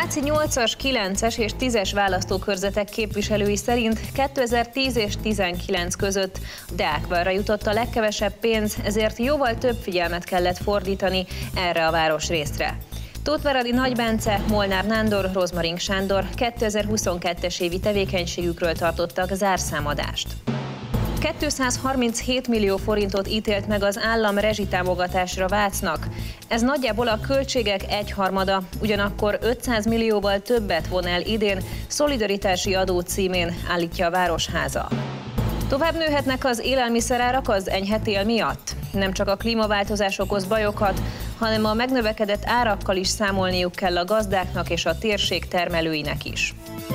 Váci 8-as, 9-es és 10-es választókörzetek képviselői szerint 2010 és 19 között Deákvárra jutott a legkevesebb pénz, ezért jóval több figyelmet kellett fordítani erre a városrészre. Tóthváradi Nagy Bence, Molnár Nándor, Rozmaring Sándor 2022-es évi tevékenységükről tartottak zárszámadást. 237 millió forintot ítélt meg az állam rezsitámogatásra Vácnak. Ez nagyjából a költségek egyharmada, ugyanakkor 500 millióval többet von el idén szolidaritási adó címén, állítja a Városháza. Tovább nőhetnek az élelmiszerárak az enyhe tél miatt. Nem csak a klímaváltozás okoz bajokat, hanem a megnövekedett árakkal is számolniuk kell a gazdáknak és a térség termelőinek is.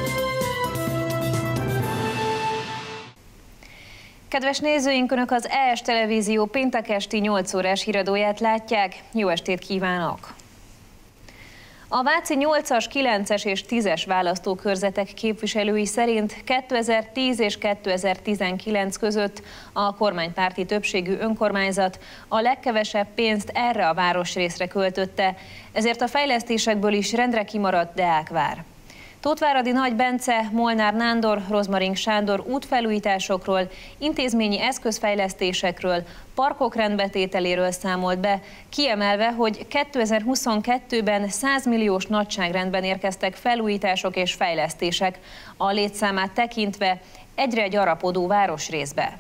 Kedves nézőink, Önök az ES Televízió péntek esti 8 órás híradóját látják. Jó estét kívánok! A váci 8-as, 9-es és 10-es választókörzetek képviselői szerint 2010 és 2019 között a kormánypárti többségű önkormányzat a legkevesebb pénzt erre a városrészre költötte, ezért a fejlesztésekből is rendre kimaradt Deákvár. Tóthváradi Nagy Bence, Molnár Nándor, Rozmaring Sándor útfelújításokról, intézményi eszközfejlesztésekről, parkok rendbetételéről számolt be, kiemelve, hogy 2022-ben 100 milliós nagyságrendben érkeztek felújítások és fejlesztések, a létszámát tekintve egyre gyarapodó városrészbe.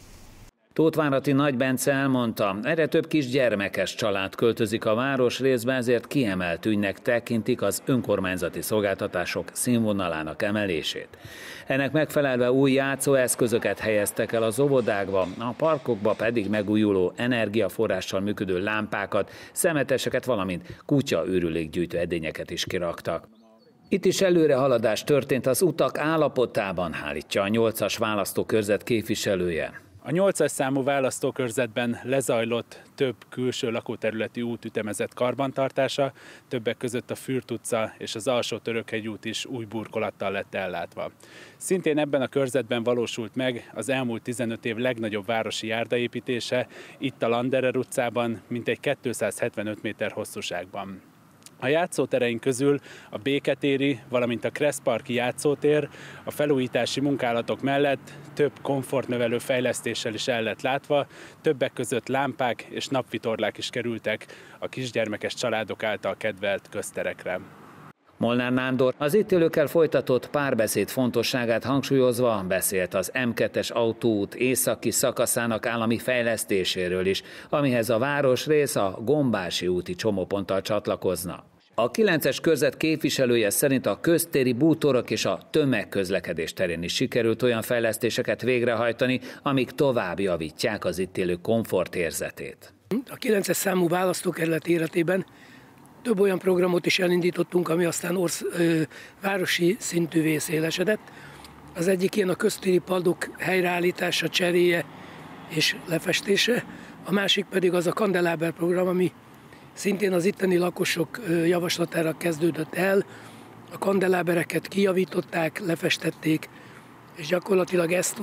Tóthváradi Nagy Bence elmondta, egyre több kisgyermekes család költözik a városrészbe, ezért kiemelt ügynek tekintik az önkormányzati szolgáltatások színvonalának emelését. Ennek megfelelve új játszóeszközöket helyeztek el az óvodákba, a parkokba pedig megújuló energiaforrással működő lámpákat, szemeteseket, valamint kutya-őrülékgyűjtő edényeket is kiraktak. Itt is előrehaladás történt az utak állapotában, állítja a 8-as választókörzet képviselője. A 8-as számú választókörzetben lezajlott több külső lakóterületi út ütemezett karbantartása, többek között a Fürt utca és az Alsó-Törökhegy út is új burkolattal lett ellátva. Szintén ebben a körzetben valósult meg az elmúlt 15 év legnagyobb városi járdaépítése, itt a Landerer utcában, mintegy 275 méter hosszúságban. A játszótereink közül a Béketéri, valamint a Kresszparki játszótér a felújítási munkálatok mellett több komfortnövelő fejlesztéssel is el lett látva, többek között lámpák és napvitorlák is kerültek a kisgyermekes családok által kedvelt közterekre. Molnár Nándor az itt élőkkel folytatott párbeszéd fontosságát hangsúlyozva beszélt az M2-es autóút északi szakaszának állami fejlesztéséről is, amihez a városrész a Gombási úti csomóponttal csatlakozna. A 9-es körzet képviselője szerint a köztéri bútorok és a tömegközlekedés terén is sikerült olyan fejlesztéseket végrehajtani, amik tovább javítják az itt élők komfortérzetét. A 9-es számú választókerület életében több olyan programot is elindítottunk, ami aztán városi szintűvé szélesedett. Az egyik ilyen a köztéri padok helyreállítása, cseréje és lefestése, a másik pedig az a Kandeláber program, ami szintén az itteni lakosok javaslatára kezdődött el. A kandelábereket kijavították, lefestették, és gyakorlatilag ezt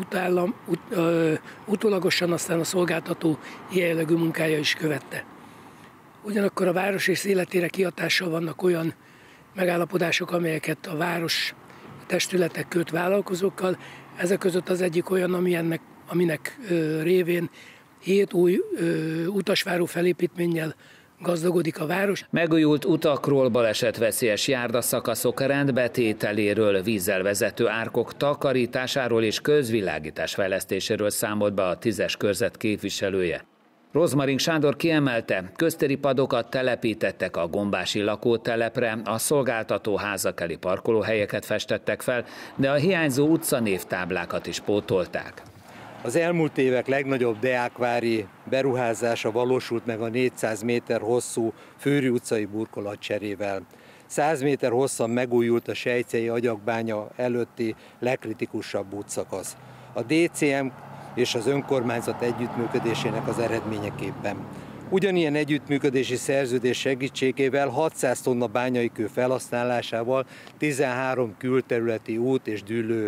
utólagosan aztán a szolgáltató ilyen jellegű munkája is követte. Ugyanakkor a város életére kihatással vannak olyan megállapodások, amelyeket a város testületek köt vállalkozókkal. Ezek között az egyik olyan, aminek révén 7 új utasváró felépítménnyel gazdagodik a város. Megújult utakról, balesetveszélyes járdaszakaszok rendbetételéről, vízzel vezető árkok takarításáról és közvilágítás fejlesztéséről számolt be a 10-es körzet képviselője. Rozmaring Sándor kiemelte, köztéri padokat telepítettek a gombási lakótelepre, a szolgáltató házak elé parkolóhelyeket festettek fel, de a hiányzó utcanévtáblákat is pótolták. Az elmúlt évek legnagyobb deákvári beruházása valósult meg a 400 méter hosszú Főri utcai burkolatcserével. 100 méter hosszan megújult a Sejcei agyagbánya előtti legkritikusabb útszakasz. A DCM és az önkormányzat együttműködésének az eredményeképpen. Ugyanilyen együttműködési szerződés segítségével 600 tonna bányai kő felhasználásával 13 külterületi út és dűlő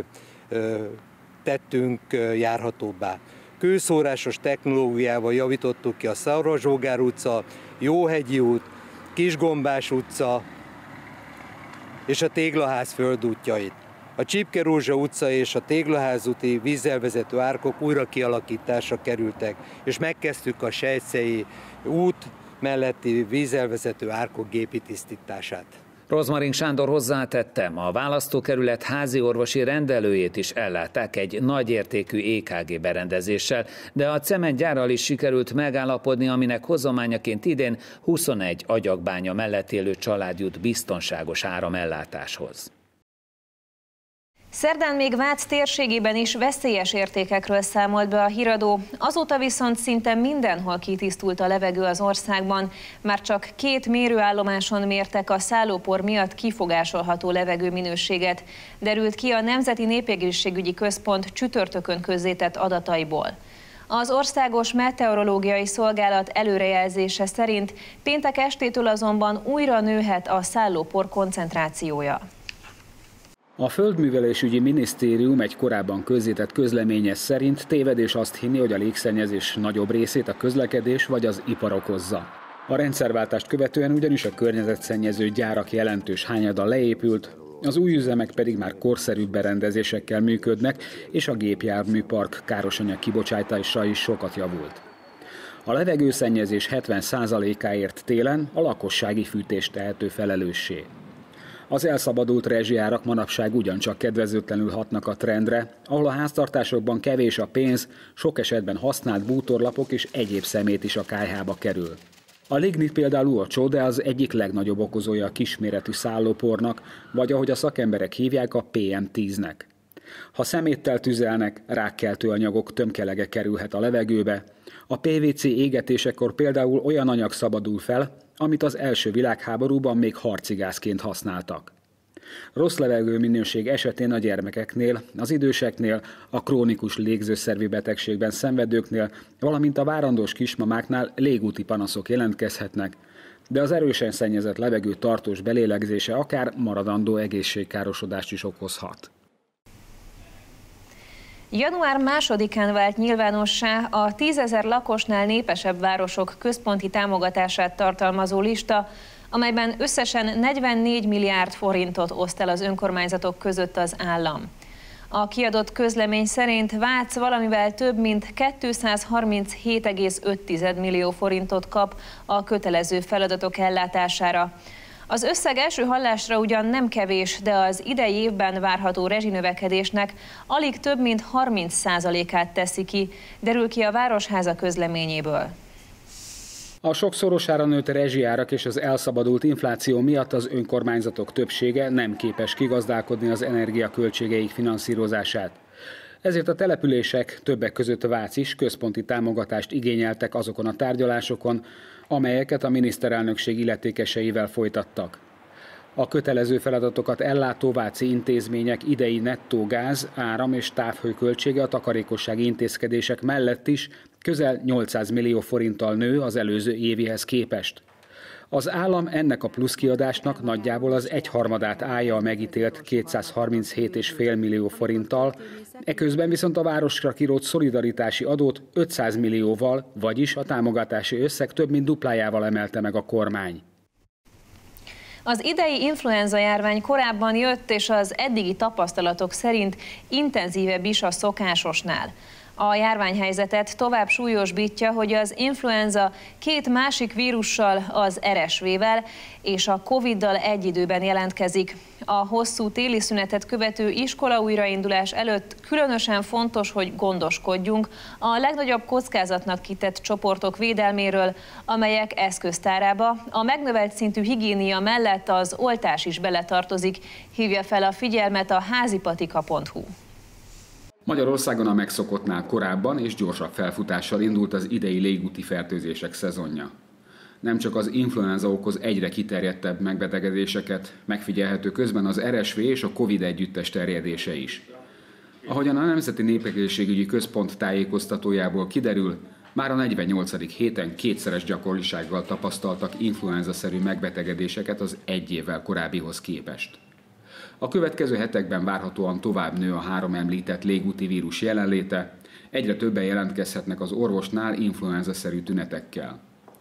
tettünk járhatóbbá. Kőszórásos technológiával javítottuk ki a Szarvas-Zsógár utca, Jóhegyi út, Kisgombás utca, és a Téglaház földútjait. A Csipke Rózsa utca és a Téglaház úti vízzel vezető árkok újra kialakításra kerültek, és megkezdtük a Sejcei út melletti vízzel vezető árkok gépi tisztítását. Rozmarin Sándor hozzátette, a választókerület házi orvosi rendelőjét is ellátták egy nagyértékű EKG berendezéssel, de a cementgyárral is sikerült megállapodni, aminek hozományaként idén 21 Agyagbánya mellett élő család jut biztonságos áramellátáshoz. Szerdán még Vác térségében is veszélyes értékekről számolt be a híradó, azóta viszont szinte mindenhol kitisztult a levegő az országban. Már csak 2 mérőállomáson mértek a szállópor miatt kifogásolható levegőminőséget, derült ki a Nemzeti Népegészségügyi Központ csütörtökön közzétett adataiból. Az Országos Meteorológiai Szolgálat előrejelzése szerint péntek estétől azonban újra nőhet a szállópor koncentrációja. A Földművelésügyi Minisztérium egy korábban közzétett közleménye szerint tévedés azt hinni, hogy a légszennyezés nagyobb részét a közlekedés vagy az ipar okozza. A rendszerváltást követően ugyanis a környezetszennyező gyárak jelentős hányada leépült, az új üzemek pedig már korszerűbb berendezésekkel működnek, és a gépjárműpark károsanyag kibocsátása is sokat javult. A levegőszennyezés 70%-áért télen a lakossági fűtés tehető felelőssé. Az elszabadult rezsiárak manapság ugyancsak kedvezőtlenül hatnak a trendre, ahol a háztartásokban kevés a pénz, sok esetben használt bútorlapok és egyéb szemét is a kályhába kerül. A lignit például olcsó, de az egyik legnagyobb okozója a kisméretű szállópornak, vagy ahogy a szakemberek hívják, a PM10-nek. Ha szeméttel tüzelnek, rákkeltő anyagok tömkelege kerülhet a levegőbe. A PVC égetésekor például olyan anyag szabadul fel, amit az első világháborúban még harcigázként használtak. Rossz levegőminőség esetén a gyermekeknél, az időseknél, a krónikus légzőszervi betegségben szenvedőknél, valamint a várandós kismamáknál légúti panaszok jelentkezhetnek, de az erősen szennyezett levegő tartós belélegzése akár maradandó egészségkárosodást is okozhat. Január 2-án vált nyilvánossá a 10 000 lakosnál népesebb városok központi támogatását tartalmazó lista, amelyben összesen 44 milliárd forintot oszt el az önkormányzatok között az állam. A kiadott közlemény szerint Vác valamivel több mint 237,5 millió forintot kap a kötelező feladatok ellátására. Az összeg első hallásra ugyan nem kevés, de az idei évben várható rezsinövekedésnek alig több mint 30%-át teszi ki, derül ki a Városháza közleményéből. A sokszorosára nőtt rezsiárak és az elszabadult infláció miatt az önkormányzatok többsége nem képes kigazdálkodni az energiaköltségeik finanszírozását. Ezért a települések, többek között Vác is központi támogatást igényeltek azokon a tárgyalásokon, amelyeket a miniszterelnökség illetékeseivel folytattak. A kötelező feladatokat ellátó váci intézmények idei nettó gáz, áram és távhőköltsége a takarékossági intézkedések mellett is közel 800 millió forinttal nő az előző évihez képest. Az állam ennek a pluszkiadásnak nagyjából az 1/3-át állja a megítélt 237,5 millió forinttal, eközben viszont a városra kirótt szolidaritási adót 500 millióval, vagyis a támogatási összeg több mint duplájával emelte meg a kormány. Az idei influenza járvány korábban jött, és az eddigi tapasztalatok szerint intenzívebb is a szokásosnál. A járványhelyzetet tovább súlyosbítja, hogy az influenza 2 másik vírussal, az RSV-vel és a Covid-dal egy időben jelentkezik. A hosszú téli szünetet követő iskola újraindulás előtt különösen fontos, hogy gondoskodjunk a legnagyobb kockázatnak kitett csoportok védelméről, amelyek eszköztárába a megnövelt szintű higiénia mellett az oltás is beletartozik, hívja fel a figyelmet a házipatika.hu. Magyarországon a megszokottnál korábban és gyorsabb felfutással indult az idei légúti fertőzések szezonja. Nem csak az influenza okoz egyre kiterjedtebb megbetegedéseket, megfigyelhető közben az RSV és a Covid együttes terjedése is. Ahogyan a Nemzeti Népegészségügyi Központ tájékoztatójából kiderül, már a 48. héten 2-szeres gyakorisággal tapasztaltak influenza-szerű megbetegedéseket az egy évvel korábbihoz képest. A következő hetekben várhatóan tovább nő a 3 említett légúti vírus jelenléte, egyre többen jelentkezhetnek az orvosnál influenza-szerű tünetekkel.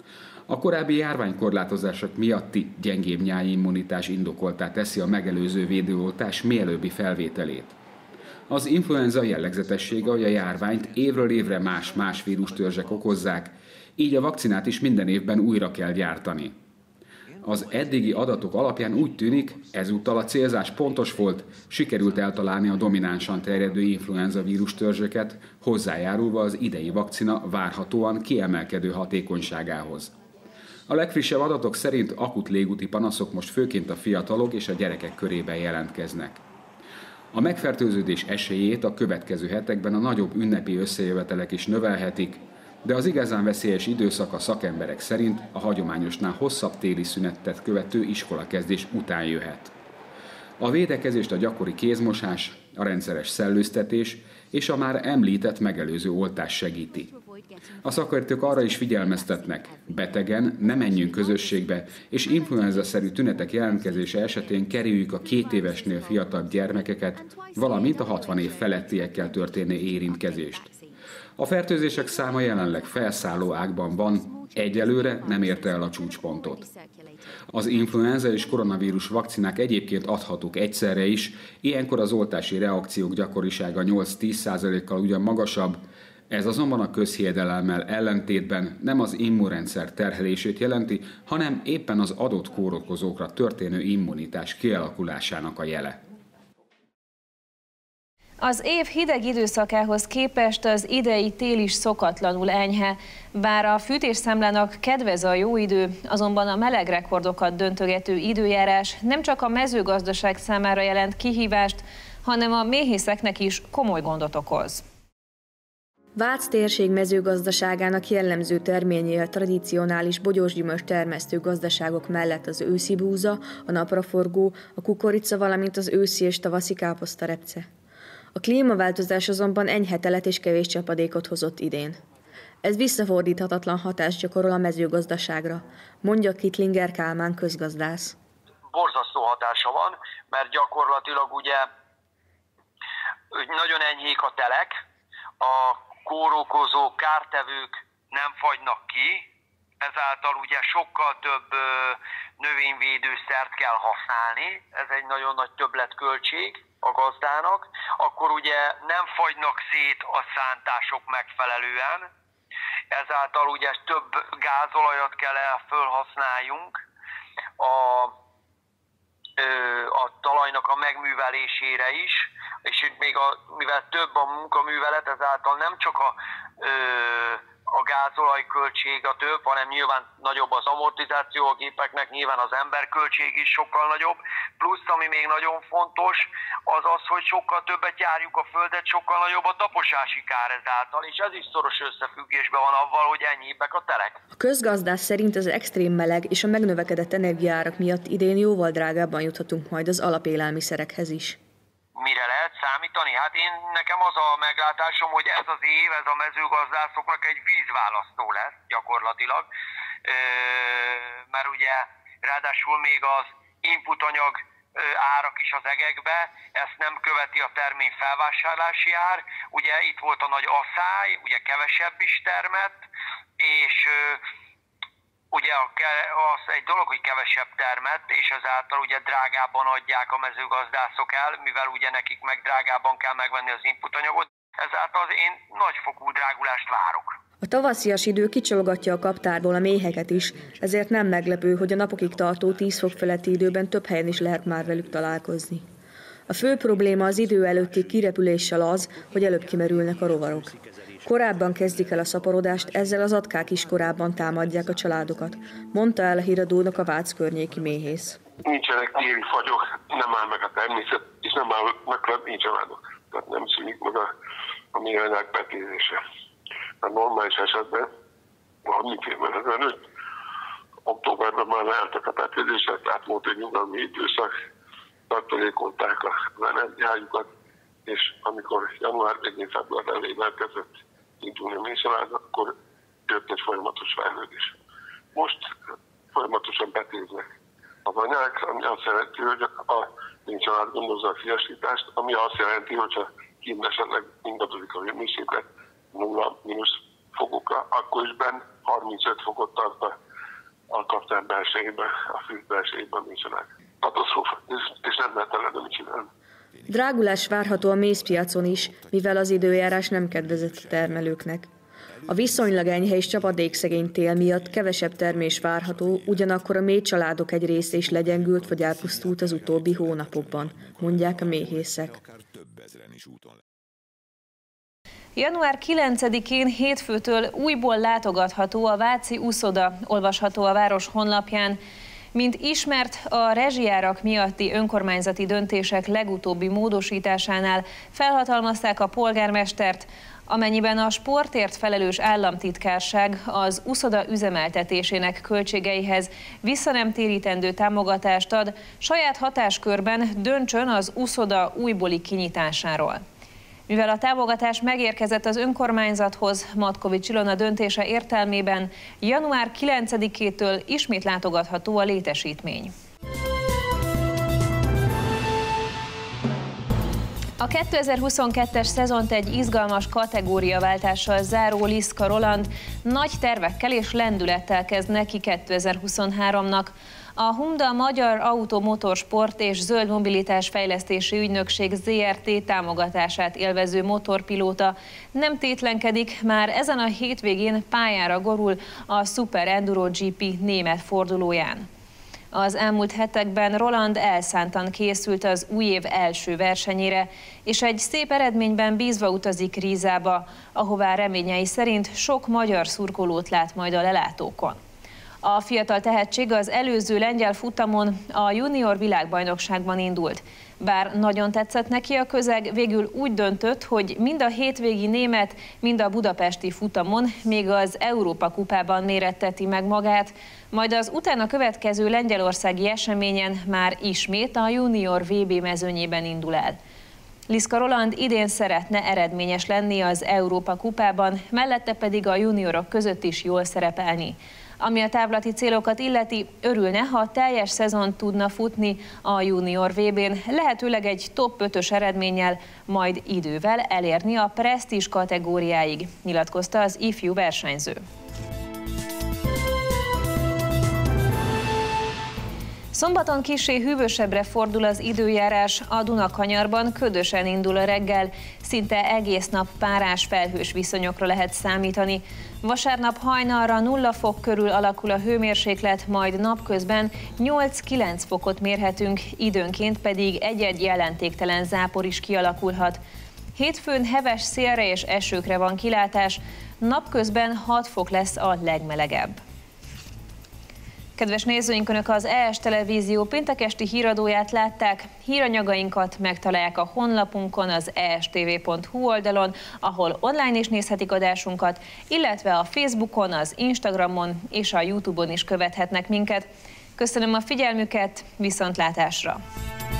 A korábbi járványkorlátozások miatti gyengébb nyájimmunitás indokoltá teszi a megelőző védőoltás mielőbbi felvételét. Az influenza jellegzetessége, hogy a járványt évről évre más vírustörzsek okozzák, így a vakcinát is minden évben újra kell gyártani. Az eddigi adatok alapján úgy tűnik, ezúttal a célzás pontos volt, sikerült eltalálni a dominánsan terjedő influenza vírustörzseket, hozzájárulva az idei vakcina várhatóan kiemelkedő hatékonyságához. A legfrissebb adatok szerint akut légúti panaszok most főként a fiatalok és a gyerekek körében jelentkeznek. A megfertőződés esélyét a következő hetekben a nagyobb ünnepi összejövetelek is növelhetik, de az igazán veszélyes időszak a szakemberek szerint a hagyományosnál hosszabb téli szünetet követő iskolakezdés után jöhet. A védekezést a gyakori kézmosás, a rendszeres szellőztetés és a már említett megelőző oltás segíti. A szakértők arra is figyelmeztetnek, betegen ne menjünk közösségbe, és influenza-szerű tünetek jelentkezése esetén kerüljük a 2 évesnél fiatalabb gyermekeket, valamint a 60 év felettiekkel történő érintkezést. A fertőzések száma jelenleg felszálló ágban van, egyelőre nem érte el a csúcspontot. Az influenza és koronavírus vakcinák egyébként adhatók egyszerre is, ilyenkor az oltási reakciók gyakorisága 8-10%-kal ugyan magasabb, ez azonban a közhiedelemmel ellentétben nem az immunrendszer terhelését jelenti, hanem éppen az adott kórokozókra történő immunitás kialakulásának a jele. Az év hideg időszakához képest az idei tél is szokatlanul enyhe. Bár a fűtésszámlának kedvez a jó idő, azonban a meleg rekordokat döntögető időjárás nem csak a mezőgazdaság számára jelent kihívást, hanem a méhészeknek is komoly gondot okoz. Vác térség mezőgazdaságának jellemző terményei a tradicionális bogyósgyümölcs termesztő gazdaságok mellett az őszi búza, a napraforgó, a kukorica, valamint az őszi és tavaszi káposztarepce. A klímaváltozás azonban enyhe telet és kevés csapadékot hozott idén. Ez visszafordíthatatlan hatást gyakorol a mezőgazdaságra, mondja Kittlinger Kálmán közgazdász. Borzasztó hatása van, mert gyakorlatilag ugye nagyon enyhék a telek, a kórokozó kártevők nem fagynak ki, ezáltal ugye sokkal több növényvédőszert kell használni, ez egy nagyon nagy többletköltség a gazdának, akkor ugye nem fagynak szét a szántások megfelelően, ezáltal ugye több gázolajat kell fölhasználjunk a talajnak a megművelésére is, és még mivel több a munkaművelet, ezáltal nem csak a gázolajköltség a több, hanem nyilván nagyobb az amortizáció a gépeknek, nyilván az emberköltség is sokkal nagyobb, plusz ami még nagyon fontos, az az, hogy sokkal többet járjuk a földet, sokkal nagyobb a taposási kár ezáltal, és ez is szoros összefüggésben van avval, hogy ennyibbek a telek. A közgazdász szerint az extrém meleg és a megnövekedett energiaárak miatt idén jóval drágábban juthatunk majd az alapélelmiszerekhez is. Mire lehet számítani? Hát nekem az a meglátásom, hogy ez az év, ez a mezőgazdászoknak egy vízválasztó lesz gyakorlatilag, mert ugye ráadásul még az inputanyag árak is az egekbe, ezt nem követi a termény felvásárlási ár, ugye itt volt a nagy aszály, ugye kevesebb is termett, és ugye az egy dolog, hogy kevesebb termett, és ezáltal ugye drágában adják a mezőgazdászok el, mivel ugye nekik meg drágában kell megvenni az inputanyagot, ezáltal én nagyfokú drágulást várok. A tavaszias idő kicsalogatja a kaptárból a méheket is, ezért nem meglepő, hogy a napokig tartó 10 fok feletti időben több helyen is lehet már velük találkozni. A fő probléma az idő előtti kirepüléssel az, hogy előbb kimerülnek a rovarok. Korábban kezdik el a szaporodást, ezzel az atkák is korábban támadják a családokat, mondta el a híradónak a Vác környéki méhész. Nincsenek téli fagyok, nem áll meg a természet, és nem áll meg nincs családok. Tehát nem szűnik meg a mérőanyag betézése. A normális esetben, 30 évvel ezelőtt, októberben már leálltak a betézések, tehát volt egy nyugalmi időszak, tartalékolták az energiájukat, és amikor január végén, február elején elkezdett indulni a méhcsalád, akkor jött egy folyamatos fejlődés. Most folyamatosan betéznek az anyák, ami azt jelenti, hogy a méhcsalád gondozza a fiasítást, ami azt jelenti, hogyha kint esetleg ingadozik a hőmérséklet 0- fokokra, akkor is benn 35 fokot tart a a kapcsán belsejében, a fűz belsejében nincsenek. Katasztrófa, és nem lehet eledni csinálni. Drágulás várható a mézpiacon is, mivel az időjárás nem kedvezett a termelőknek. A viszonylag enyhe és csapadékszegény tél miatt kevesebb termés várható, ugyanakkor a méhcsaládok egy része is legyengült vagy elpusztult az utóbbi hónapokban, mondják a méhészek. Január 9-én hétfőtől újból látogatható a váci úszoda, olvasható a város honlapján. Mint ismert, a rezsijárak miatti önkormányzati döntések legutóbbi módosításánál felhatalmazták a polgármestert, amennyiben a sportért felelős államtitkárság az úszoda üzemeltetésének költségeihez visszanemtérítendő támogatást ad, saját hatáskörben döntsön az úszoda újbóli kinyitásáról. Mivel a támogatás megérkezett az önkormányzathoz, Matkovics Ilona döntése értelmében január 9-től ismét látogatható a létesítmény. A 2022-es szezont egy izgalmas kategóriaváltással záró Liszka Roland nagy tervekkel és lendülettel kezd neki 2023-nak. A Humda Magyar Automotorsport és Zöld Mobilitás Fejlesztési Ügynökség ZRT támogatását élvező motorpilóta nem tétlenkedik, már ezen a hétvégén pályára gurul a Super Enduro GP német fordulóján. Az elmúlt hetekben Roland elszántan készült az új év első versenyére, és egy szép eredményben bízva utazik Rízába, ahová reményei szerint sok magyar szurkolót lát majd a lelátókon. A fiatal tehetség az előző lengyel futamon, a junior világbajnokságban indult. Bár nagyon tetszett neki a közeg, végül úgy döntött, hogy mind a hétvégi német, mind a budapesti futamon, még az Európa-kupában méretteti meg magát, majd az utána következő lengyelországi eseményen már ismét a junior VB mezőnyében indul el. Liszka Roland idén szeretne eredményes lenni az Európa-kupában, mellette pedig a juniorok között is jól szerepelni. Ami a távlati célokat illeti, örülne, ha teljes szezon tudna futni a junior VB-n, lehetőleg egy top 5-ös eredménnyel, majd idővel elérni a presztízs kategóriáig, nyilatkozta az ifjú versenyző. Szombaton kissé hűvösebbre fordul az időjárás, a Dunakanyarban ködösen indul a reggel, szinte egész nap párás felhős viszonyokra lehet számítani. Vasárnap hajnalra 0 fok körül alakul a hőmérséklet, majd napközben 8-9 fokot mérhetünk, időnként pedig egy-egy jelentéktelen zápor is kialakulhat. Hétfőn heves szélre és esőkre van kilátás, napközben 6 fok lesz a legmelegebb. Kedves nézőink, Önök az ES Televízió péntekesti híradóját látták. Híranyagainkat megtalálják a honlapunkon, az estv.hu oldalon, ahol online is nézhetik adásunkat, illetve a Facebookon, az Instagramon és a YouTube-on is követhetnek minket. Köszönöm a figyelmüket, viszontlátásra!